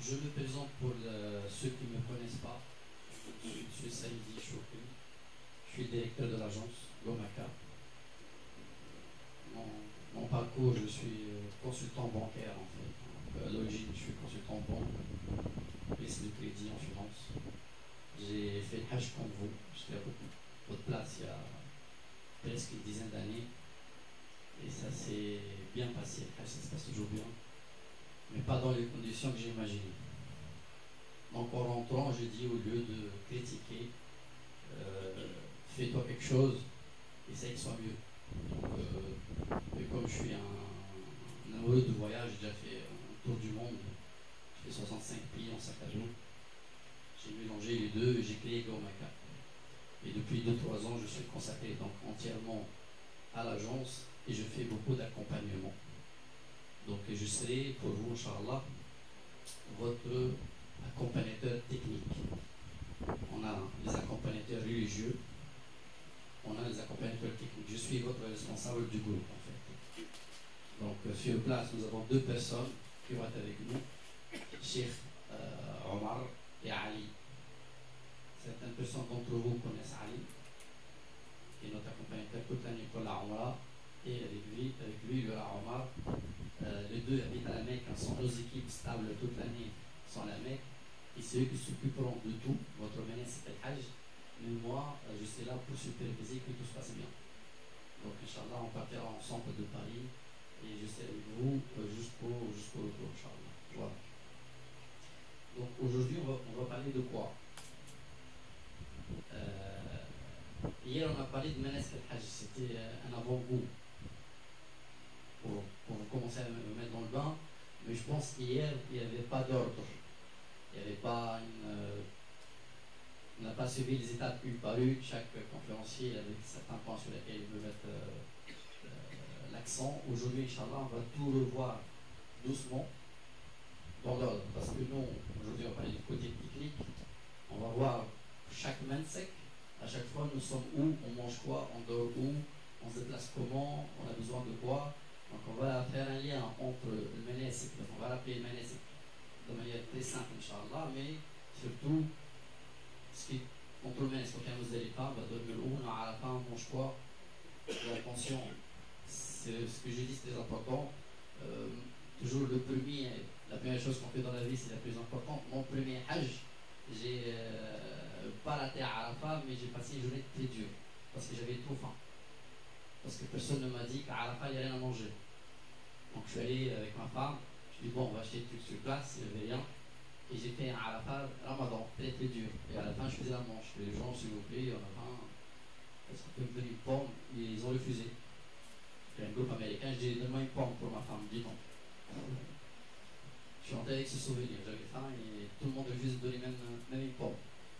je me présente pour ceux qui ne me connaissent pas. Je suis Saïdi Choukri. Je suis directeur de l'agence Gomaka. Mon parcours, je suis consultant bancaire en fait. Donc, à l'origine, je suis consultant banque, risque de crédit en finance. J'ai fait le Hajj comme vous. J'étais à votre place il y a presque une dizaine d'années. Et ça s'est bien passé. Le Hajj, ça se passe toujours bien. Mais pas dans les conditions que j'imaginais. Donc en rentrant, j'ai dit au lieu de critiquer, fais-toi quelque chose, essaye que ce soit mieux. Donc, et comme je suis un amoureux de voyage, j'ai déjà fait un tour du monde, j'ai fait 65 pays en sac à dos. J'ai mélangé les deux et j'ai créé Gomaka. Et depuis 2-3 ans, je suis consacré donc entièrement à l'agence et je fais beaucoup d'accompagnement. Donc je serai pour vous, Inch'Allah, votre accompagnateur technique. On a les accompagnateurs religieux, on a les accompagnateurs techniques. Je suis votre responsable du groupe en fait. Donc sur place, nous avons 2 personnes qui vont être avec nous, Cheikh Omar et Ali. Certaines personnes d'entre vous connaissent Ali, qui est notre accompagnateur toute l'année pour la Omra, et avec lui il y aura Omar. Les 2 habitent à la Mecque, sont nos équipes stables toute l'année sont à la Mecque, et c'est eux qui s'occuperont de tout. Votre ménage c'est le Hajj, mais moi je suis là pour superviser que tout se passe bien. Donc Inch'Allah, on partira ensemble de Paris et je serai avec vous jusqu'au retour, Inch'Allah. Voilà. Donc aujourd'hui on va parler de quoi? Hier on a parlé de Manas al-Hajj, c'était un avant-goût pour commencer à me mettre dans le bain, mais je pense qu'hier il n'y avait pas d'ordre, il n'y avait pas on n'a pas suivi les étapes une par une, chaque conférencier avait certains points sur lesquels il veut mettre l'accent. Aujourd'hui, Inch'Allah, on va tout revoir doucement dans l'ordre, parce que nous, aujourd'hui on va parler du côté technique, on va voir chaque mansek. À chaque fois, nous sommes où, on mange quoi, on dort où, on se déplace comment, on a besoin de quoi. Donc, on va faire un lien entre le manasik, on va l'appeler le manasik de manière très simple, Inch'Allah, mais surtout, ce qui entre le manasik, quand on se pas, on va dormir où, on a à la fin, on mange quoi. Attention, ce que j'ai dit, c'est très important. Toujours la première chose qu'on fait dans la vie, c'est la plus importante. Mon premier Hajj, j'ai pas raté à Arafat, mais j'ai passé une journée très dure parce que j'avais trop faim. Parce que personne ne m'a dit qu'à Arafat il n'y a rien à manger. Donc je suis allé avec ma femme, je dis bon, on va acheter des trucs sur place, il n'y avait rien. Et j'ai fait un Arafat Ramadan très très dur. Et à la fin, je faisais la manche. Les gens, s'il vous plaît, on a faim, est-ce qu'on peut me donner une pomme? Et ils ont refusé. J'ai un groupe américain, je dis donne-moi une pomme pour ma femme, dis non. Je suis rentré avec ce souvenir, j'avais faim et tout le monde refuse de donner même une pomme.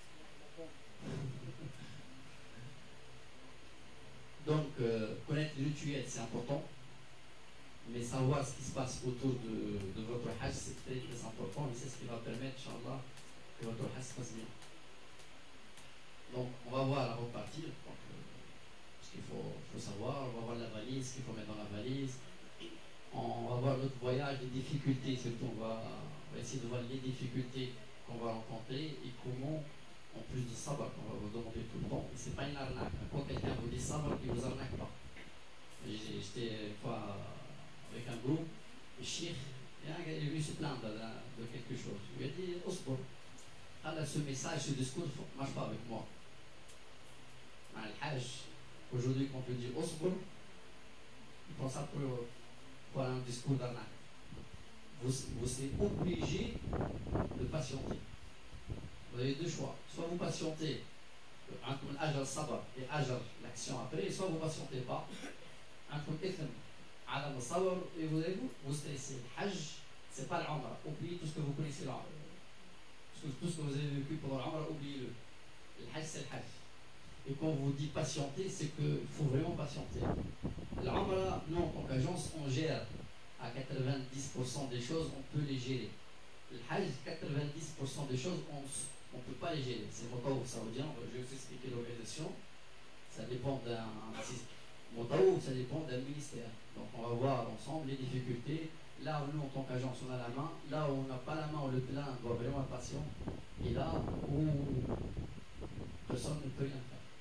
Donc, connaître les rituels, c'est important, mais savoir ce qui se passe autour de votre Hajj, c'est très très important, et c'est ce qui va permettre, Inch'Allah, que votre Hajj se passe bien. Donc, on va voir avant de partir, ce qu'il faut savoir, on va voir la valise, ce qu'il faut mettre dans la valise, on va voir notre voyage, les difficultés, surtout on va essayer de voir les difficultés qu'on va rencontrer et comment, en plus de sabre qu'on va vous demander tout le temps, c'est pas une arnaque. Quand quelqu'un vous dit sabre, il ne vous arnaque pas. J'étais une fois avec un groupe, le Cheikh, il est venu se plaindre de quelque chose. Il lui a dit Osbour, ce message, ce discours ne marche pas avec moi. Dans le Hajj, aujourd'hui, quand on dit Osbour, il prend ça pour un discours d'arnaque. Vous êtes obligé de patienter. Vous avez 2 choix. Soit vous patientez entre l'ajr sabr et ajr l'action après, soit vous ne patientez pas entre l'ithm adam sabr et vous stressez. Le Hajj, ce n'est pas l'Umrah. Oubliez tout ce que vous connaissez l'Umrah. Tout ce que vous avez vécu pendant l'Umrah, oubliez-le. Le Hajj, c'est le Hajj. Et quand on vous dit patienter, c'est qu'il faut vraiment patienter. L'Umrah, nous en tant qu'agence, on gère à 90% des choses, on peut les gérer. Le Hajj, 90% des choses, on ne peut pas les gérer. C'est Motaouf saoudien, je vais vous expliquer l'organisation. Ça dépend Motaouf, ça dépend d'un ministère. Donc on va voir ensemble les difficultés, Là où nous, en tant qu'agence, on a la main. Là où on n'a pas la main, où le plein doit vraiment être patient. Et là où personne ne peut rien faire.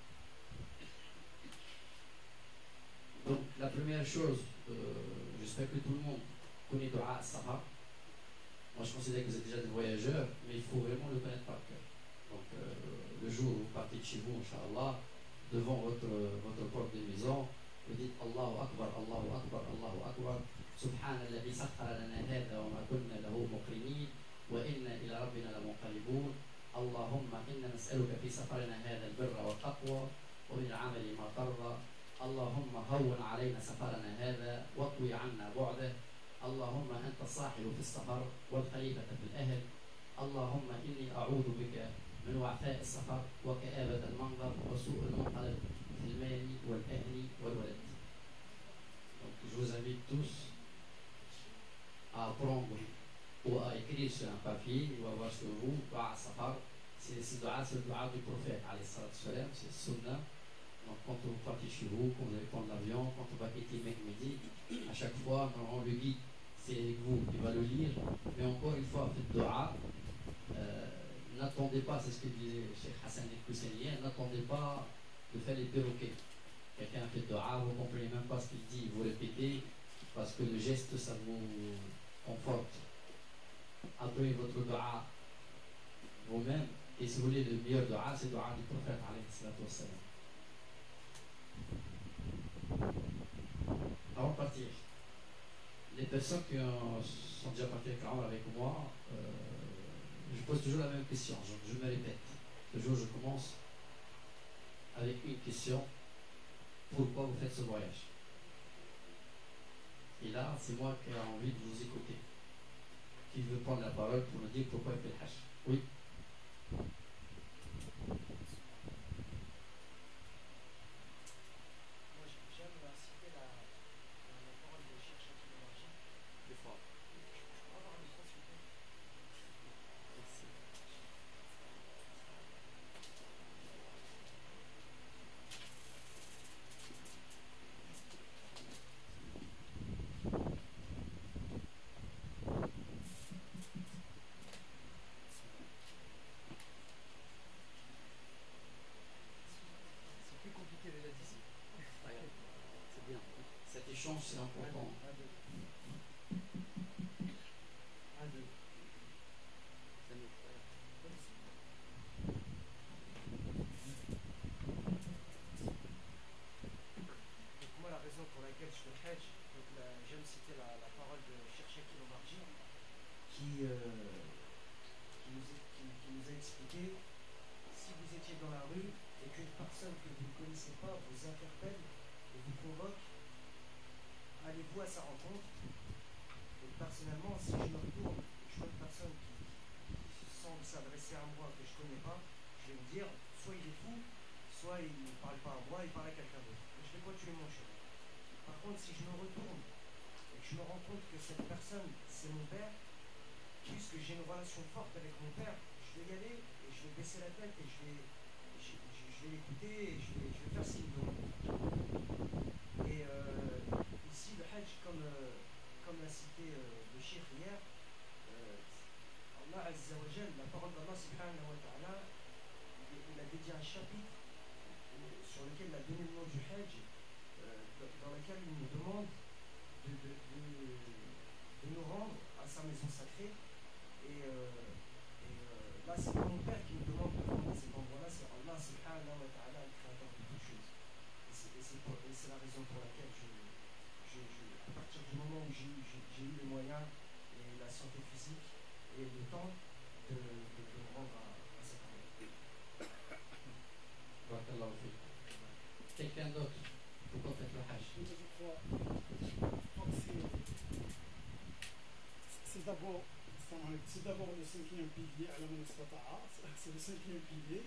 Donc la première chose, j'espère que tout le monde connaît Dua al-Safar. Moi je considère que vous êtes déjà des voyageurs, mais il faut vraiment le connaître par cœur. Donc le jour où vous partez de chez vous, Inch'Allah, devant votre porte de maison, vous dites Allahu Akbar, Allahu Akbar, Allahu Akbar. سبحان الذي سخر لنا هذا وما كنا له مقرنين وإنا إلى ربنا لمنقلبون اللهم إنا نسألك في سفرنا هذا البر والتقوى ومن العمل ما ترضى اللهم هون علينا سفرنا هذا واطوي عنا بعده اللهم أنت الصاحب في السفر والخليفة في الأهل اللهم إني أعوذ بك من وعثاء السفر وكآبة المنظر وسوء المنقلب في المال والأهل والولد. Donc je vous invite tous à prendre ou à écrire sur un papier ou à voir sur vous, Dua Safar. C'est le dua du prophète, c'est Sunnah. Donc quand vous partez chez vous, quand vous allez prendre l'avion, quand on va quitter Mehmedi, à chaque fois, on le guide, c'est avec vous, il va le lire. Mais encore une fois, faites Dua. N'attendez pas, c'est ce que disait Cheikh Hassan El-Kousseini, n'attendez pas de faire les perroquets. Quelqu'un fait Dua, vous ne comprenez même pas ce qu'il dit, vous répétez, parce que le geste, ça vous conforte. Apprenez votre Dua vous-même, et si vous voulez le meilleur Dua, c'est le Dua du prophète, alayhi salatu wassalam. Avant de partir, les personnes qui sont déjà parties avec moi, je pose toujours la même question, je me répète. Toujours je commence avec une question. Pourquoi vous faites ce voyage? Et là, c'est moi qui ai envie de vous écouter. Qui veut prendre la parole pour me dire pourquoi il fait le Hajj? Oui. Cet échange, c'est important. Moi, la raison pour laquelle je fais le Hajj, j'aime citer la parole de Cheikh Shakil Omarji, qui nous a expliqué: si vous étiez dans la rue et qu'une personne que vous ne connaissez pas vous interpelle et vous convoque, allez-vous à sa rencontre? Et personnellement, si je me retourne, je vois une personne qui semble s'adresser à moi que je ne connais pas, je vais me dire, soit il est fou, soit il ne parle pas à moi, il parle à quelqu'un d'autre. Et je vais continuer mon chemin. Par contre, si je me retourne et que je me rends compte que cette personne, c'est mon père, puisque j'ai une relation forte avec mon père, je vais y aller et je vais baisser la tête et je vais l'écouter et je vais faire ce qu'il me demande. Et ici, le Hajj, comme l'a cité le Cheikh hier, Allah Azza wa Jal, la parole d'Allah subhanahu wa ta'ala, il a dédié un chapitre sur lequel il a donné le nom du Hajj, dans lequel il nous demande de nous rendre à sa maison sacrée. Et là, c'est pas mon père qui nous demande de rendre à cet endroit-là, c'est Allah subhanahu wa ta'ala, le créateur de toutes choses. Et c'est la raison pour laquelle à partir du moment où j'ai eu les moyens et la santé physique et le temps de me rendre à cet endroit. Barakallahu fik. Quelqu'un d'autre? Pourquoi faites le Hajj? C'est d'abord le cinquième pilier, c'est le cinquième pilier.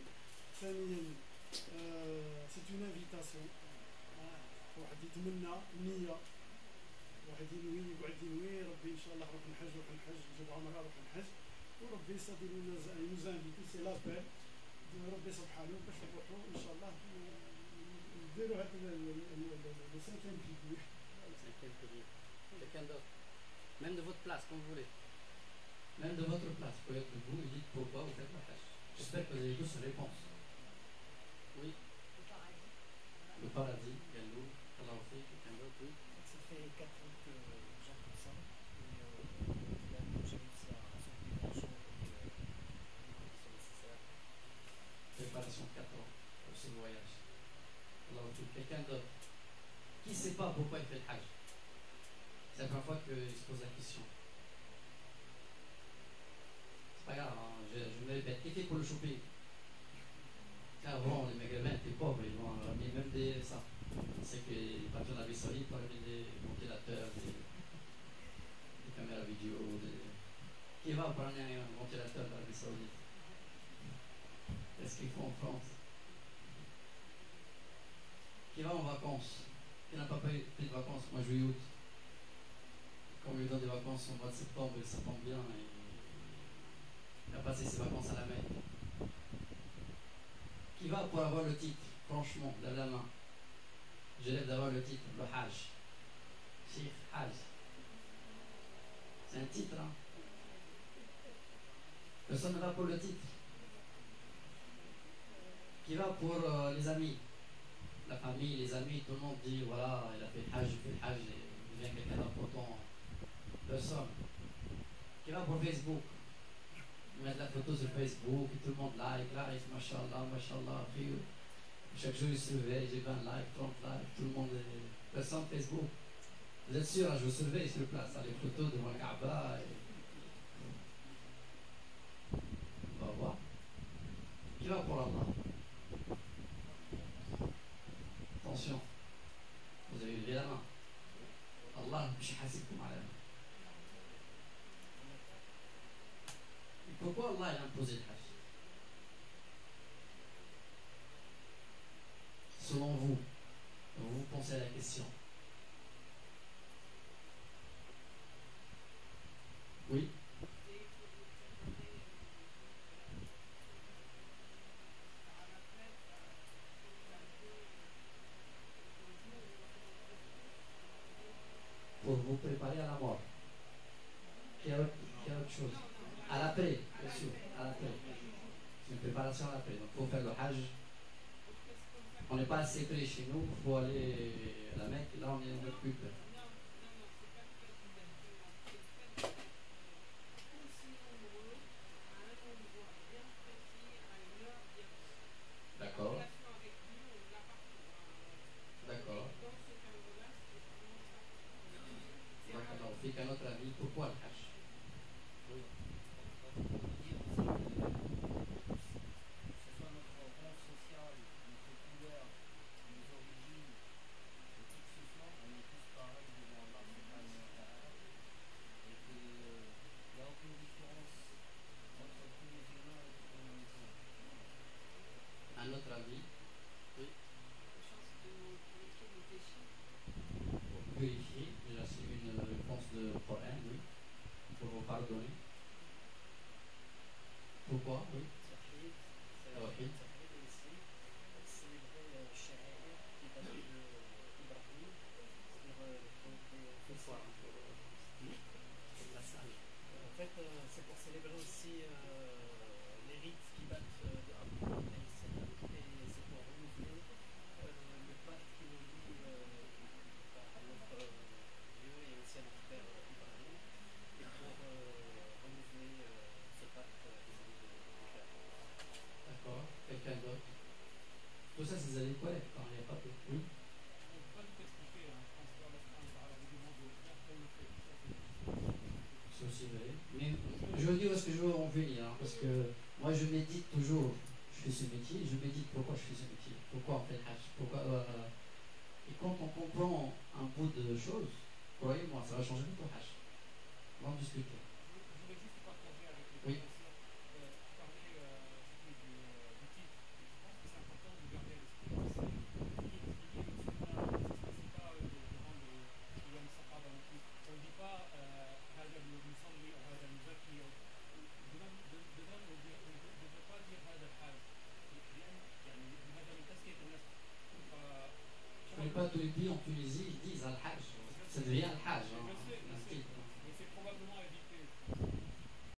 C'est une invitation. واحد يتمنى نية، واحد ينوي يقعد ينوي ربي إن شاء الله روح نحج نجيب عمرة روح نحج، وربي صدي nous invite، c'est l'appel ربي سبحانه باش نروحوا إن شاء الله نديروا هذا le cinquième pilier. Quelqu'un d'autre? Même de votre place, comme vous voulez. Même de votre place, vous pouvez être debout et dites pourquoi vous faites le Hajj. J'espère que vous avez tous une réponse. Oui. Le paradis, Yallou, Allah fait, quelqu'un d'autre, oui. Ça fait 4 ans que j'entends ça. Et là, j'ai réussi à sauver l'argent et les conditions nécessaires. Préparation de 4 ans pour ce voyage. Allah fait, quelqu'un d'autre. Qui ne sait pas pourquoi il fait le Hajj? C'est la première fois qu'il se pose la question. C'est pas grave, hein, je me répète. Qui fait pour le shopping? Avant, les magasins étaient pauvres, ils ont ramené même des. Ça. C'est que les patrons d'Arabie Saoudite ont ramené des ventilateurs, des caméras vidéo. Qui va prendre un ventilateur d'Arabie Saoudite? Qu'est-ce qu'ils font en France? Qui va en vacances? Qui n'a pas pris de vacances? Moi, juillet, août. Quand on lui donne des vacances au mois de septembre, ça tombe bien. Et il a passé ses vacances à la Mecque. Qui va pour avoir le titre? Franchement, lève la main. Je rêve d'avoir le titre, le Hajj. Cheikh Hajj. C'est un titre, hein? Personne ne va pour le titre. Qui va pour les amis? La famille, les amis, tout le monde dit voilà, il a fait le Hajj, il fait le Hajj, il devient quelqu'un d'important. Personne. Qui va pour Facebook? Mettre la photo sur Facebook et tout le monde like, mashallah, mashallah. Après, chaque jour il se réveille, j'ai 20 likes, 30 likes, tout le monde est. Personne Facebook. Vous êtes sûr, hein, je vous surveille sur place, hein, les photos devant le Kaaba. On va voir. Qui va pour Allah? Attention, vous avez levé la main. Allah, je suis hasibkum ala. Pourquoi Allah a imposé le Hajj? Selon vous, vous pensez à la question. Oui? Pour vous préparer à la mort. Qu'il y a autre chose. À l'après, bien sûr, à l'après. C'est une préparation à l'après. Donc il faut faire le Hajj. On n'est pas assez près chez nous, il faut aller à la Mecque. Là, on est plus près. D'accord. D'accord. D'accord. On fait qu'à notre avis, pourquoi le Hajj? À notre avis, oui. Pour vérifier, déjà c'est une réponse de Coran, oui. Pour vous pardonner. Pourquoi? Oui. Tawhid. En fait, c'est pour célébrer aussi les rites qui datent d'Abraham et c'est pour renouveler le pacte qui nous lie à notre Dieu et aussi à notre père Ibrahim et pour renouveler ce pacte vis-à-vis de Claire. D'accord. Quelqu'un d'autre? Tout ça, c'est des avis corrects, hein, il n'y a pas de. Oui. C'est aussi vrai. Mais je veux dire ce que je veux en venir, hein, parce que moi je médite toujours, je fais ce métier, je médite pourquoi je fais ce métier, pourquoi on fait le Hajj, pourquoi. Et quand on comprend un bout de choses, croyez-moi, ça va changer notre Hajj. On va en discuter. Oui. Je ne connais pas tous les pays en Tunisie,